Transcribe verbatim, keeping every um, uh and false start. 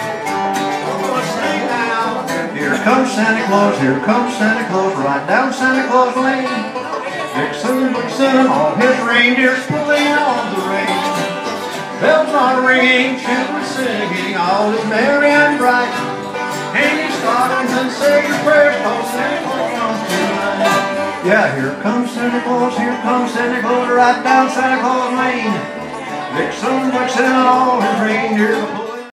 Here comes Santa Claus, here comes Santa Claus, right down Santa Claus Lane. Vixen, Vixen, and all his reindeers pulling on the rein. Bells are ringing, children singing, all is merry and bright. Hang your stockings and say your prayers, cause Santa Claus comes tonight. Yeah, here comes Santa Claus, here comes Santa Claus, right down Santa Claus Lane. Vixen, Vixen, and all his reindeers